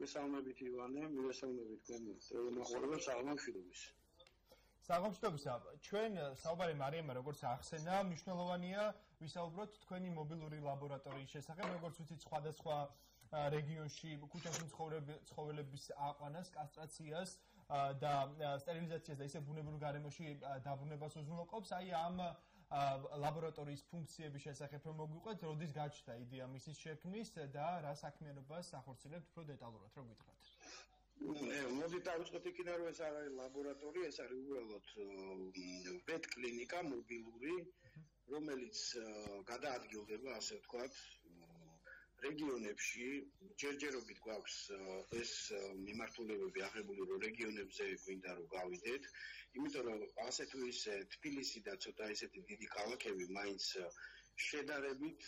მოგესალმებით ივანე, მოგესალმებით თქვენ მოხალხეებს აღმოჩნდების. საღამოშტობისა, ჩვენ საუბარი მარიამა როგორც ახსენა, მნიშვნელოვანია ვისაუბროთ თქვენი მობილური ლაბორატორიის შესახებ, როგორც ვიცით, სხვადასხვა რეგიონში ქუჩაში ცხოველების აყვანას, კასტრაციას და სტერილიზაციას და ისე ბუნებრივ გარემოში დაბრუნებას უზრუნველყოფს. აი ამ ლაბორატორიის ფუნქციების შესახებ რომ მოგვიყვეთ, როდის გაჩნდა იდეა მისის შექმნის და რა საქმიანობას ახორციელებთ უფრო დეტალურად, რო გითხრათ. მოდით დავიწყოთ იქიდან, რომ ეს არ არის ლაბორატორია, ეს არის უბრალოდ ვეტ კლინიკა მობილური, რომელიც გადაადგილდება, ასე ვთქვათ, რეგიონებში. ჯერჯერობით გვაქვს ეს მიმართულებები აღებული, რომ რეგიონებზე გვინდა რომ გავიდეთ, იმიტომ რომ ასე თუ ისე თბილისი და ცოტა ისეთი დიდი ქალაქები მაინც შედარებით,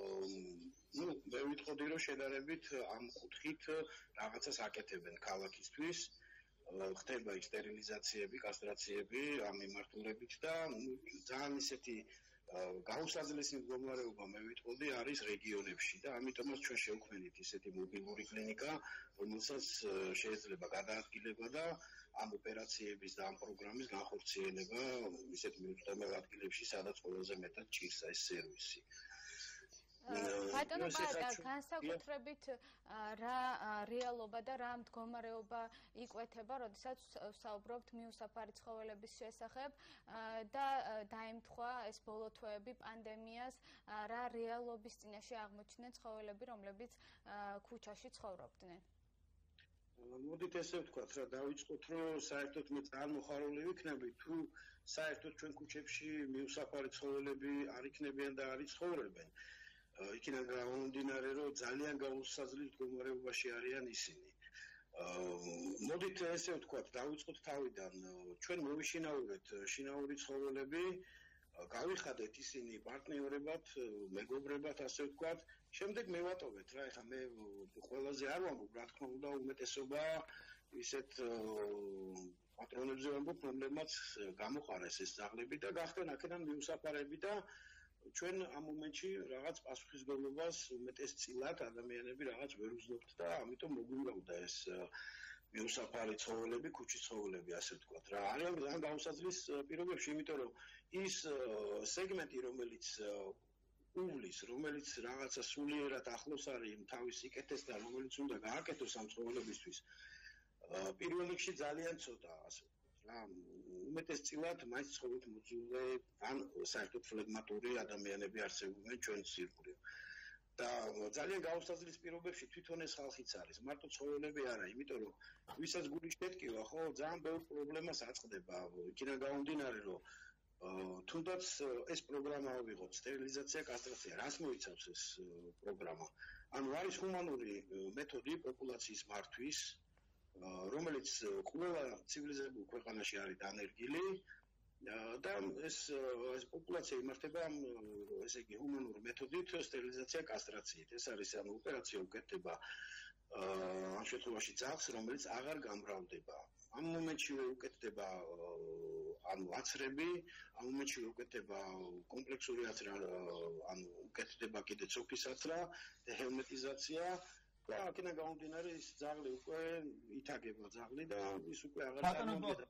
მე ვიტყოდი, რომ შედარებით ამ კუთხით რაღაცას აკეთებენ ქალაქისთვის, ხდება სტერილიზაციები, კასტრაციები ამ მიმართულებით და ძალიან ისეთი გაუსაძლესი მდგომარეობა მე ვიტყოდი არის რეგიონებში და ამიტომაც ჩვენ შევქმნით ისეთი მობილური კლინიკა, რომელსაც შეიძლება გადაადგილება და ამ ოპერაციების და ამ პროგრამის განხორციელება ისეთ მიუწვდომელ ადგილებში, სადაც ყველაზე მეტად ჭირს ეს სერვისი. ბატონო ბატონო, განსაკუთრებით რა რეალობა და რა მდგომარეობა იკვეთება, როდესაც ვსაუბრობთ მიუსაფარი ცხოველების შესახებ და დაემთხვა ეს ბოლო თვეები პანდემიას, რა რეალობის წინაშე აღმოჩნდნენ ცხოველები, რომლებიც ქუჩაში ცხოვრობდნენ? მოდით ესე ვთქვათ, რა დავიწყოთ, რომ საერთოდ მე ძალიან მოხარული ვიქნები, თუ საერთოდ ჩვენ ქუჩებში მიუსაფარი ცხოველები არ იქნებიან და არ იცხოვრებენ. იქიდან გამომდინარე, რომ ძალიან გაუსაზღვრელ მდგომარეობაში არიან ისინი. მოდით ესე ვთქვათ, დავიწყოთ თავიდან. ჩვენ მოვიშინაურეთ შინაური ცხოველები, გავიხადეთ ისინი პარტნიორებად, მეგობრებად, ასე ვთქვათ. შემდეგ მევატოვეთ რა, ეხლა მე ყველაზე არ ვამბობ, რა თქმა უნდა, უმეტესობა ისეთ პატრონებზე ვამბობ, რომლებმაც გამოყარეს ეს ძაღლები და გახდნენ აქედან მიუსაფარები და ჩვენ ამ მომენტში რაღაც პასუხისმგებლობას უმეტესწილად ადამიანები რაღაც ვერ ვზნობთ და ამიტომ მოგვიმრავლდა ეს მიუსაფარი ცხოველები, ქუჩის ცხოველები, ასე ვთქვათ რა. არიან ძალიან გაუსაძლის პირობებში, იმიტომ რომ ის სეგმენტი, რომელიც უვლის, რომელიც რაღაცა სულიერად ახლოს არის თავის სიკეთეს და რომელიც უნდა გააკეთოს ამ ცხოველებისთვის, პირველ რიგში ძალიან ცოტა, ასე რა, უმეტესწილად მაინც ცხოვრობთ მოძულე ან საერთოდ ფლეგმატური ადამიანები არსებობენ ჩვენ ცირკულში. და ძალიან გაუსაძლის პირობებში თვითონ ეს ხალხიც არის, მარტო ცხოველები არა, იმიტომ რომ ვისაც გული შეტკივა, ხო, ძალიან ბევრ პრობლემას აწყდება. იქიდან გამომდინარე, რომ თუნდაც ეს პროგრამა ავიღოთ, სტერილიზაცია, კასტრაცია, რას მოიცავს ეს პროგრამა? ანუ არის ჰუმანური მეთოდი პოპულაციის მართვის, რომელიც ყველა ცივილიზებულ ქვეყანაში არის დანერგილი და ეს პოპულაცია იმართება ესე იგი ჰუმანურ მეთოდით სტერილიზაცია კასტრაციით. ეს არის ანუ ოპერაცია უკეთდება ამ შემთხვევაში ძაღლს, რომელიც აღარ გამრავლდება. ამ მომენტშივე უკეთდება ანუ აცრები, ამ მომენტშივე უკეთდება კომპლექსური აცრა, ანუ უკეთდება კიდე ცოფის აცრა და ჰერმეტიზაცია. და აქედან გამომდინარე ის ძაღლი უკვე ითაგება ძაღლი და ის უკვე აღარ წარმოადგენს.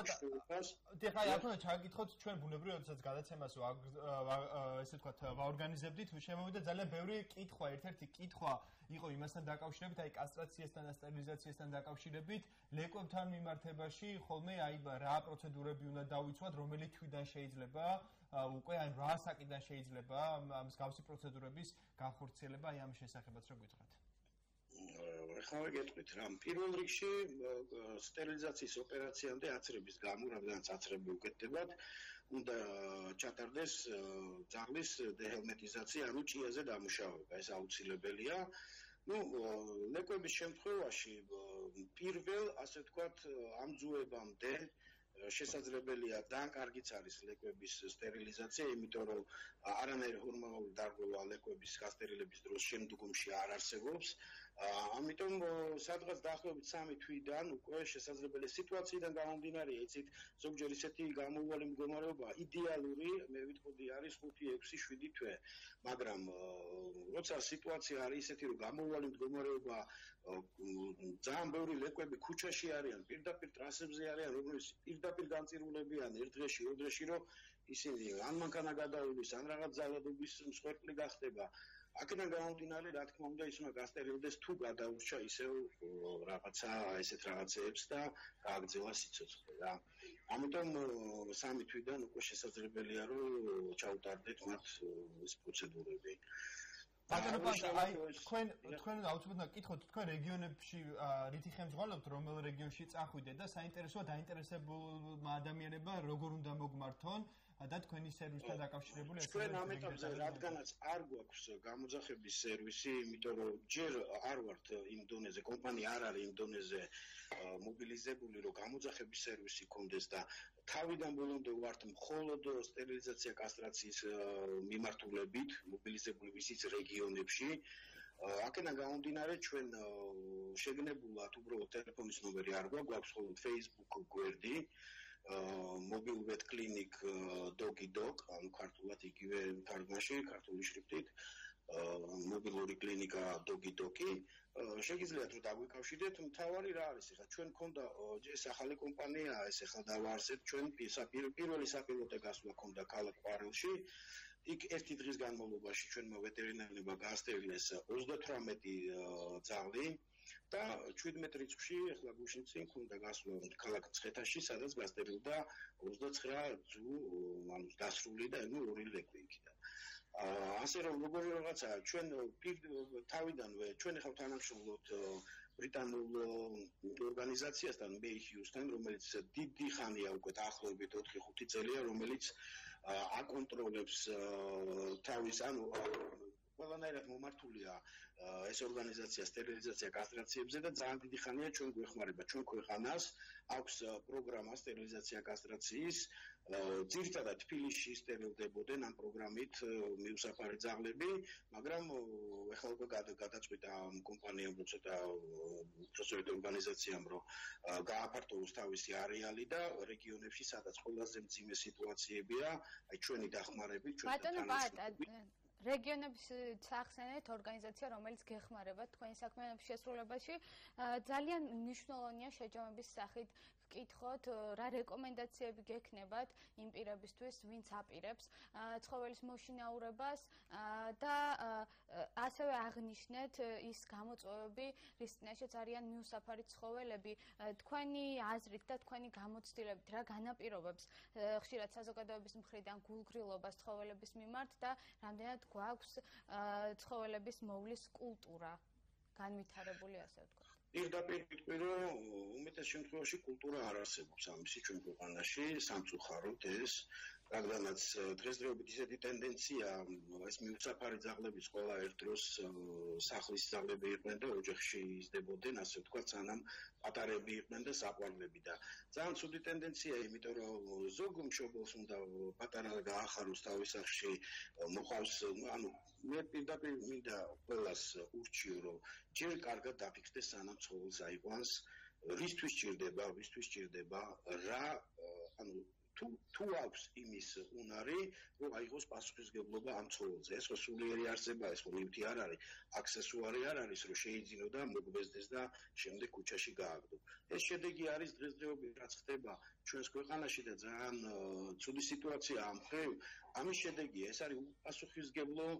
ეხლა ახლა ჩაგიკითხოთ ჩვენ ბუნებრივად როდესაც გადაცემას ესე ვთქვათ ვაორგანიზებდით, შემოვიდა ძალიან ბევრი კითხვა, ერთ-ერთი კითხვა იყო იმასთან დაკავშირებით, აი კასტრაციასთან და სტერილიზაციასთან დაკავშირებით, ლეკვებთან მიმართებაში ხოლმე აი რა პროცედურები უნდა დავიცვათ, რომელი თვიდან შეიძლება უკვე აი რა საკიდან შეიძლება მსგავსი პროცედურების განხორციელება აი ამ შესახებაც რო გითხრათ. ეხლა გეტყვით რა, პირველ რიგში სტერილიზაციის ოპერაციამდე აცრების გამო, რადგანაც აცრები უკეთდებათ, უნდა ჩატარდეს ძაღლის დეჰელმეტიზაცია, ანუ ჭიაზე დამუშავება, ეს აუცილებელია. ლეკვების შემთხვევაში პირველ, ასე ვთქვათ, ამ ძუებამდე შესაძლებელია ძალიან კარგიც არის ლეკვების სტერილიზაცია, იმიტომ რომ არანაირი ჰორმონული დარღვევა ლეკვების გასტერილების დროს შემდგომში არ არსებობს. ამიტომ სადღაც დაახლოებით 3 თვიდან უკვე შესაძლებელი სიტუაციიდან გამომდინარე, იცით, ზოგჯერ ისეთი გამოუვალი მდგომარეობა იდეალური, მე ვიტყოდი, არის 5-6-7 თვე, მაგრამ როცა სიტუაცია არის ისეთი, რომ გამოუვალი მდგომარეობა ძალიან ბევრი ლეკვები ქუჩაში არიან, პირდაპირ ტრასებზე არიან, რომლებიც პირდაპირ განწირულებიან ერთ დღეში, ორ დღეში, რომ ისინი ან მანქანა გადაუვლის, ან რაღაც ძალადობის მსხვერპლი გახდება. აქედან გამომდინარე, რა თქმა უნდა, ის უნდა გასტერილდეს თუ გადაურჩა ისევ რაღაცა ესეთ რაღაცეებს და გააგრძელა სიცოცხლე რა. ამიტომ 3 თვიდან უკვე შესაძლებელია, რომ ჩაუტარდეთ მათ ეს პროცედურები. ბატონო პაშა, აი თქვენ აუცილებლად გკითხოთ, თქვენ რეგიონებში რითი ხელმძღვანელობთ, რომელ რეგიონში წახვიდეთ და საინტერესოა დაინტერესებულმა ადამიანებმა როგორ უნდა მოგმართონ და თქვენი სერვისთან დაკავშირებული ეს ჩვენ ამ ეტაპზე რადგანაც არ გვაქვს გამოძახების სერვისი, იმიტომ რომ ჯერ არ ვართ იმ დონეზე, კომპანია არ არის იმ დონეზე მობილიზებული, რომ გამოძახების სერვისი გქონდეს და თავიდან ბოლომდე ვართ მხოლოდ სტერილიზაცია კასტრაციის მიმართულებით მობილიზებული ისიც რეგიონებში. აქედან გამომდინარე, ჩვენ შეგნებულად უბრალოდ ტელეფონის ნომერი არ გვაქვს, მხოლოდ Facebook გვერდი. Mobile vet clinic doggy dog, ანუ ქართულად იგივე თარგმანში, ქართული შრიფტით, მობილური კლინიკა doggy dog-ი. შეგიძლიათ რომ დაგვიკავშირდეთ, მთავარი რა არის ახლა ჩვენ მქონდა ეს ახალი კომპანიაა, ეს ახლა დავაარსებთ ჩვენ პირველი საპილოტე გასვლა მქონდა ქალაქ ყვარელში. იქ ერთი დღის განმავლობაში ჩვენმა ვეტერინარებმა გაასტერილეს 38 ძაღლი. და 17 რიცხვში ახლა გუშინ წინ ქონდა გასვლა ქალაქ ცხეთაში, სადაც გასტერილდა 29 ძუ, ანუ დასრული და ნუ 2 ლეკვი იქიდან. ასე რომ როგორი რაღაცა ჩვენ თავიდანვე ჩვენ ახლა თანამშრომლობთ ბრიტანულ ორგანიზაციასთან Mayhewsთან, რომელიც დიდი ხანია უკვე დაახლოებით 4-5 წელია, რომელიც აკონტროლებს თავის ანუ ყველანაირად მომართულია ეს ორგანიზაცია სტერილიზაცია კასტრაციებზე და ძალიან დიდი ხანია ჩვენ გვეხმარება ჩვენ ქვეყანას აქვს პროგრამა სტერილიზაცია კასტრაციის ძირითადად თბილისში სტერილდებოდნენ ამ პროგრამით მიუსაფარი ძაღლები მაგრამ ეხლა უკვე გადაწყვიტა კომპანიამ ცოტა უпроსოეთ ორგანიზაციამ რომ გააფართოვოს თავისი არეალი და რეგიონებში სადაც ყველაზე მძიმე სიტუაციებია აი ჩვენი დახმარებით ჩვენ რეგიონების სახსენეთ ორგანიზაცია, რომელიც გეხმარება თქვენი საქმიანობის შესრულებაში, ძალიან მნიშვნელოვანია შეჯამების სახით ვკითხოთ, რა რეკომენდაციები გექნებათ იმ პირებისთვის, ვინც აპირებს ცხოველის მოშინაურებას და ასევე აღნიშნეთ ის გამოწვევები, რის წინაშეც არიან მიუსაფარი ცხოველები, თქვენი აზრით და თქვენი გამოცდილებით, რა განაპირობებს ხშირად საზოგადოების მხრიდან გულგრილობას ცხოველების მიმართ და რამდენად გვაქვს ცხოველების მოვლის კულტურა განვითარებული ასე ვთქვათ. პირდაპირ ვიტყვი, რომ უმეტეს შემთხვევაში კულტურა არ არსებობს ამისი ჩვენ ქვეყანაში, სამწუხაროდ ეს, რადგანაც დღესდღეობით ისეთი ტენდენცია, ეს მიუსაფარი ძაღლების ყველა ერთ დროს სახლის ძაღლები იყვნენ და ოჯახში იზრდებოდნენ, ასე ვთქვათ, სანამ პატარები იყვნენ და საყვარლები და ძალიან ცუდი ტენდენციაა, იმიტომ რომ ზოგ მშობელს უნდა პატარა გაახაროს თავის სახლში, მოყავს, ანუ მე პირდაპირ მინდა ყველას ურჩიო, რომ ჯერ კარგად დაფიქრდეს სანამ ცხოველს აიყვანს, რისთვის ჭირდება, რა, ანუ თუ აქვს იმის უნარი, რომ აიღოს პასუხისმგებლობა ამ ცხოველზე. ეს ხო სულიერი არსება, ეს ხო ნივთი არ არის, აქსესუარი არ არის, რომ შეიძინო და მოგბეზდეს და შემდეგ ქუჩაში გააგდო. ეს შედეგი არის დღესდღეობით რაც ხდება ჩვენს ქვეყანაში და ძალიან ცუდი სიტუაცია ამ ხრივ. ამის შედეგია, ეს არის უპასუხისმგებლო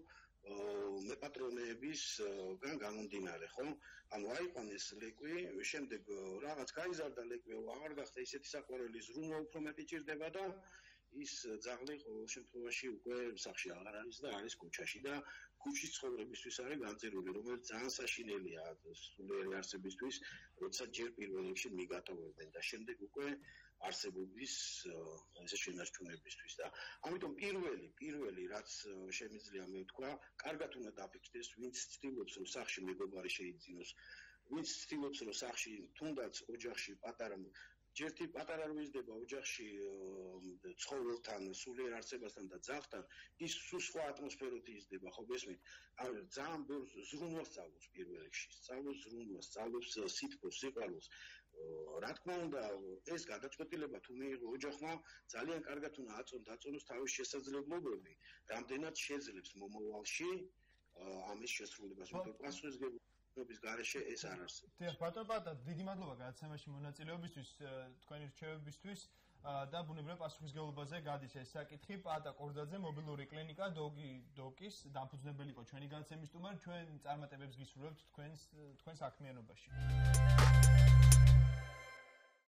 მეპატრონეებისგან გამომდინარე, ხო? ანუ აიყვანეს ლეკვი, შემდეგ რაღაც გაიზარდა ლეკვი, აღარ გახდა ისეთი საყვარელი ზრუნვა უფრო მეტი ჭირდება და ის ძაღლი ყოველ შემთხვევაში უკვე სახლში აღარ არის და არის ქუჩაში და ქუჩის ცხოვრებისთვის არის განწირული, რომელიც ძალიან საშინელია სულიერი არსებისთვის, როცა ჯერ პირველ რიგში მიგატოვებენ და შემდეგ უკვე არსებობის ესე შენარჩუნებისთვის და ამიტომ პირველი რაც შემიძლია მე ვთქვა, კარგად უნდა დაფიქრდეს, ვინც ცდილობს რომ სახლში მეგობარი შეიძინოს, ვინც ცდილობს რომ სახლში თუნდაც ოჯახში პატარა ჯერთი პატარა რო იზრდება ოჯახში ცხოველთან, სულიერ არსებასთან და ძაღლთან, ის სულ სხვა ატმოსფეროთ იზრდება, ხო გესმით? ძალიან ბევრ ზრუნვას სწავლობს პირველ რიგში, სწავლობს ზრუნვას, სწავლობს სითბოს, სიყვარულს. რა თქმა უნდა, ეს გადაწყვეტილება თუ მიიღო ოჯახმა, ძალიან კარგად უნდა აწონოს თავის შესაძლებლობები, რამდენად შეძლებს მომავალში ამის შესრულებას. მაგრამ პასუხისმგებლობის გარეშე ეს არ არსებობს. დიახ, ბატონო პატა, დიდი მადლობა გადაცემაში მონაწილეობისთვის, თქვენი რჩევებისთვის და ბუნებრივად პასუხისმგებლობაზე გადის ეს საკითხი. პატა კორძაძე, მობილური კლინიკა დოკის დამფუძნებელი იყო ჩვენი განაცემის სტუმარი, ჩვენ წარმატებებს გისურვებთ თქვენ საქმიანობაში.